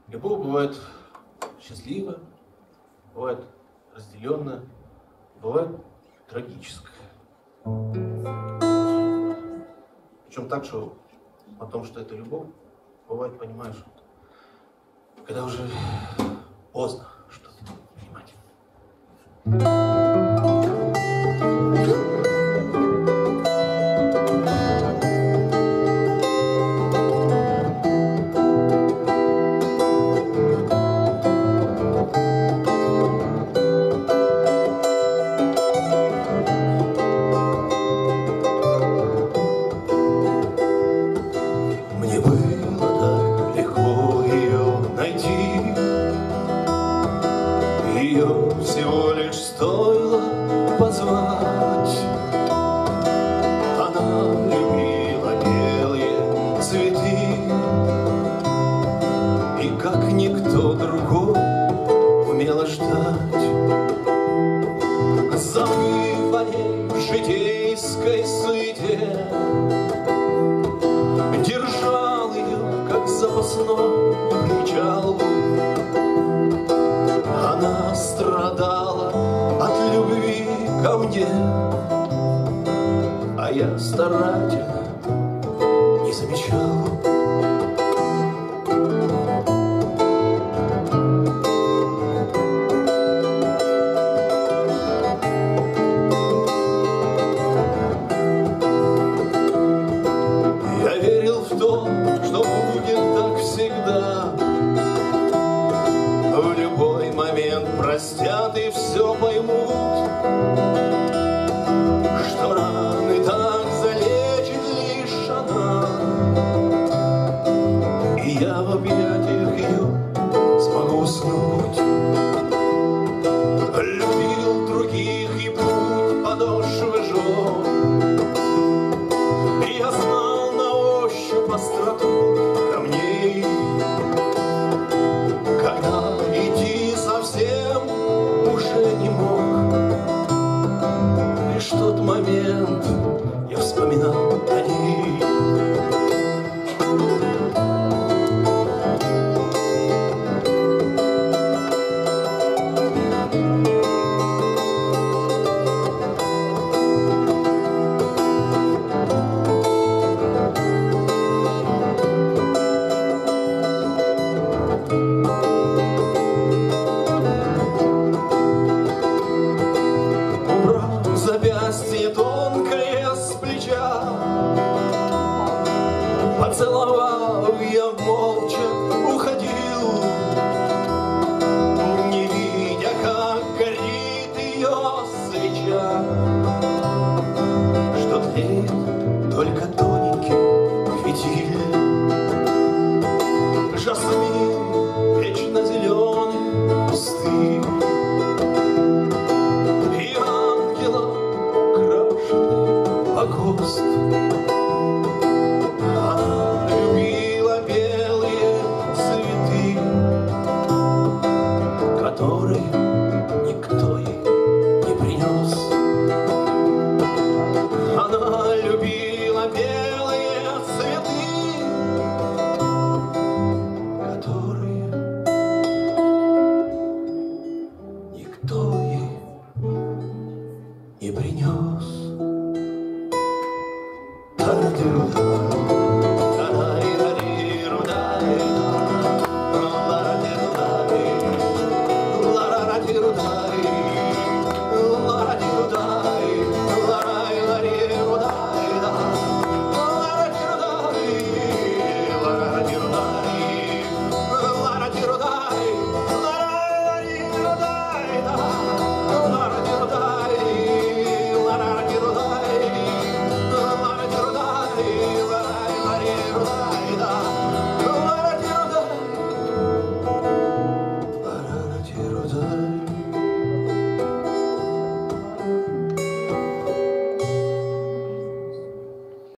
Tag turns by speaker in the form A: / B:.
A: Любовь бывает счастливая, бывает разделенная, бывает трагическая. Причем так, что о том, что это любовь, бывает, понимаешь, когда уже поздно что-то понимать. Мне было так легко ее найти. Ее всего лишь стоило позвать. Она любила белые цветы, и как никто другой умела ждать. Забыв о ней в житейской суете, держал ее, как запасной причал. Она страдала от любви ко мне, а я старательно не замечал. Я верил в то, что будет так всегда. В любой момент простят и все поймут, что раны так залечит лишь она. И я в объятиях ее смогу уснуть.